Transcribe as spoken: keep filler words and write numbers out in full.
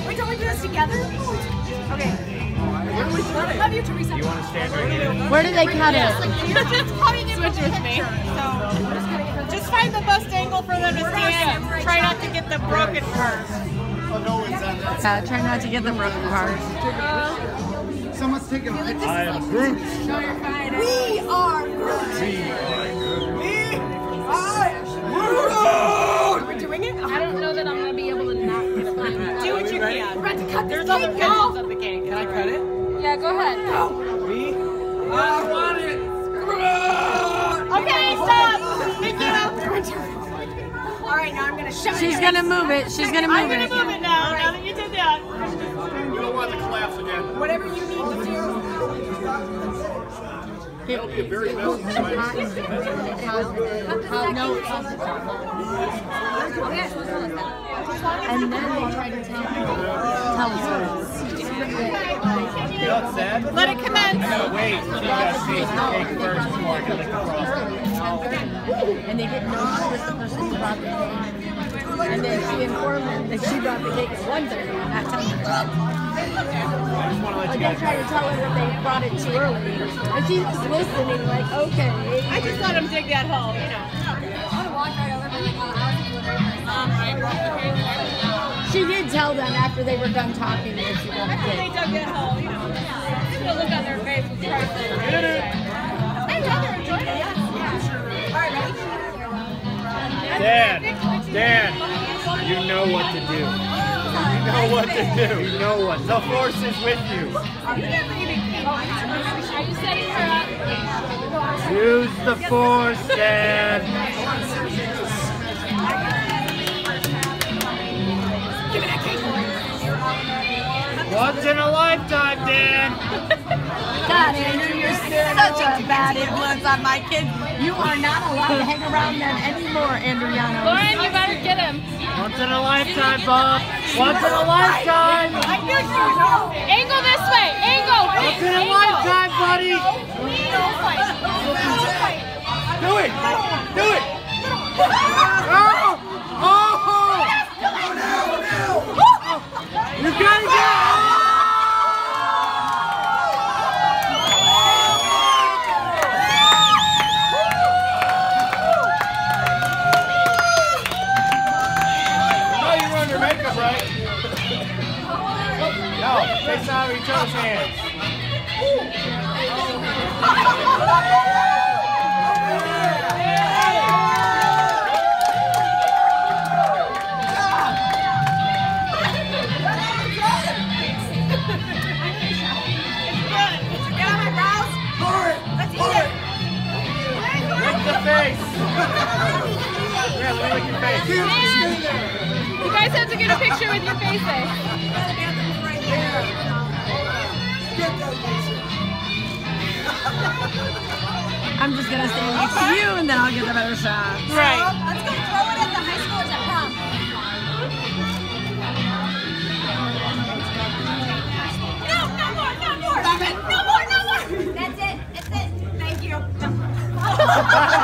Wait, don't we do this together? Okay. Where do we cut it? Love you, Teresa. You want to stand right here? Where do they cut it? You're just cutting it with me. So just find the best angle for them to stand. Try not to get the broken part. Uh, try not to get the broken part. Someone's taking a picture. I am Groot. We are Groot. We are Groot. We are Groot. We're doing it? I don't know that I'm going to be able to not get a plan. Do what you can. We're about to cut There's this other cake pictures now. of the cake. Can I cut it? Yeah, go ahead. We? I want it. Okay, stop. Thank you. All right, now I'm going to shove it. She's gonna move it. She's gonna move I'm going it. to move it now, now that you did that. We don't want to collapse again. Whatever you need to do. That'll be a very messy slice. And then they try to tell tell us. You know what's sad? Let it commence. I gotta wait. She gotta taste the cake first before I can lick the frosting. And they didn't know who was the person who brought the cake. And then she informed them that she brought the cake at one thirty, not ten thirty. I just want to let But you they guys tried to tell her that they brought it too early. And she was listening like, okay. I just let him dig that hole, you know. She did tell them after they were done talking that she brought the After they cake. dug that hole, you know. The look on their face was priceless. I'd rather enjoy it, yes. All right, ready? Dan, Dan, you know what to do. You know what to do. You know what. The force is with you. Are you setting her up? Use the force, Dan. Once in a lifetime, Dan. God, Andrew, you're such a bad influence on my kids. You are not allowed to hang around them anymore, Andriano. Lauren, you better get him. Once in a lifetime, Bob. Once in a lifetime. Angle this way. Angle. Once in a lifetime, buddy. Do it. Do it. Oh! Oh! You gotta get it. Makeup, right? No, face out of each other's hands. Lick the face. Yeah, let me lick your face. You guys have to get a picture with your faces. I'm just gonna stand next to you and then I'll get the better shot. Right. Let's go throw it at the high schoolers at prom. No, no more, no more. Stop it. No more, no more. That's it. That's it. Thank you.